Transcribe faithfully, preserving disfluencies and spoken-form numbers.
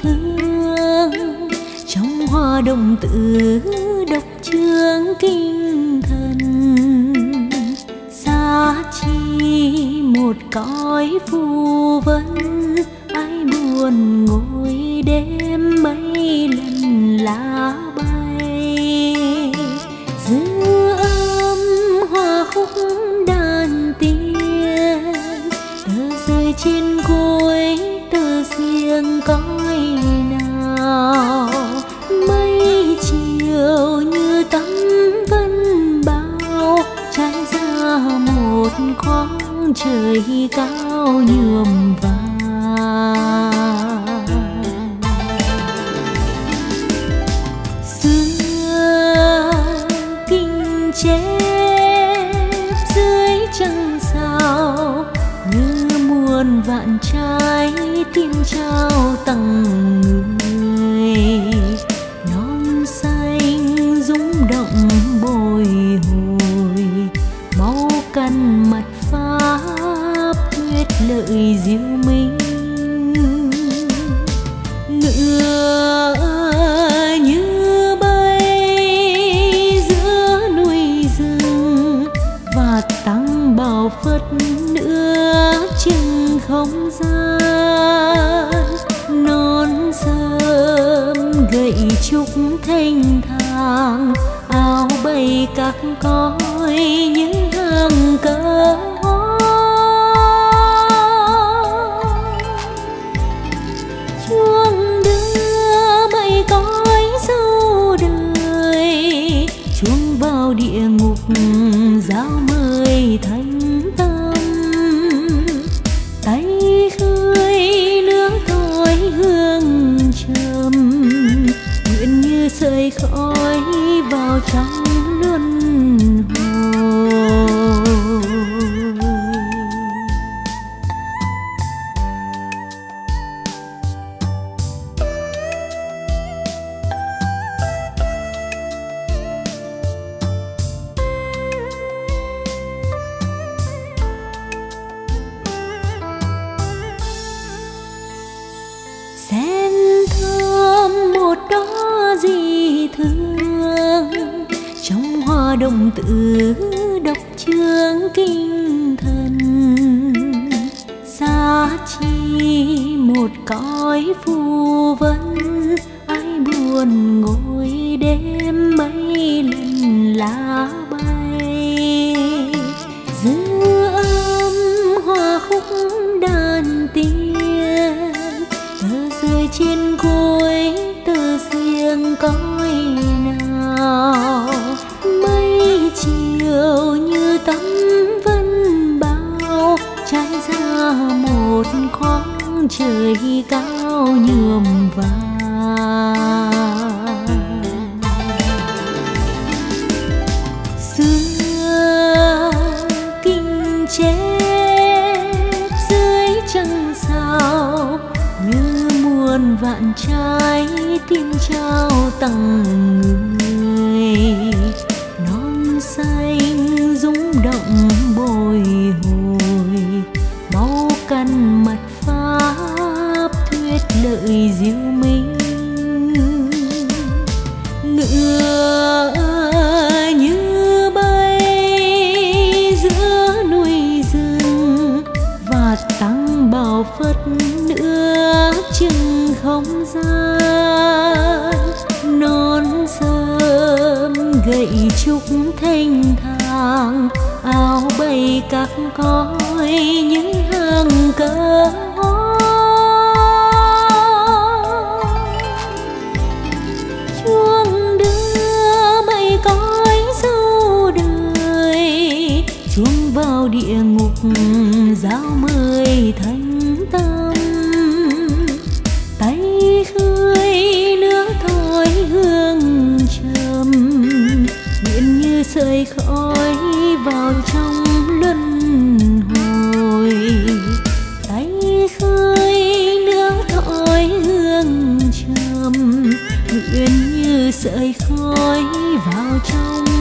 thương, trong hoa đồng tử độc chương kinh thần. Xa chi một cõi phù vân, ai buồn ngồi đêm mấy lần lá bay. Giữa âm hoa khúc đàn tiên, tờ rơi trên gối tờ riêng cõi nào. Mây chiều như tấm vân bao, trải ra một khoáng trời cao nhuộm vàng. Xưa kinh chép dưới trăng sao, như muôn vạn trái tim trao tặng người. Non xanh rung động bồi hồi, máu căn mặt pháp quyết lợi diệu minh. Ngựa như bay giữa núi rừng, và tăng bào phất nữa chừng không gian. Non sớm gậy trúc thanh thang, áo bay các cõi những hàng cờ hoa. Chuông đưa mây cõi sâu đời, chuông vào địa ngục giao mời thánh tâm. Tay khơi nước thổi hương trầm, nguyện như sợi khói vào trong luân hồi. Sen thơm một đóa dị thương, trong hoa đồng tử độc chương kinh thần. Xa chi một cõi phù vân, ai buồn ngồi đêm mấy lần lá bay. Giữa âm hoa khúc đàn tiên, tờ rơi trên gối tờ riêng cõi nào. Mây chiều như tấm vân bao, trải ra một khoáng trời cao nhuộm vàng. Xưa kinh chép dưới trăng sao, như muôn vạn trái tim trao tặng người. Non xanh rung động bồi hồi, máu căn mặt pháp thuyết lợi diệu minh. Ngựa như bay giữa núi rừng, và tăng bào phất nữa chừng không gian. Non sớm gậy trúc thanh thang, áo bay các cõi những hàng cờ hoa. Chuông đưa mây cõi sâu đời, chuông vào địa ngục giao mời thánh tâm. Tay khơi nước thổi hương trầm, nguyện như sợi khói vào trong luân hồi. Tay khơi nước thổi hương trầm, nguyện như sợi khói vào trong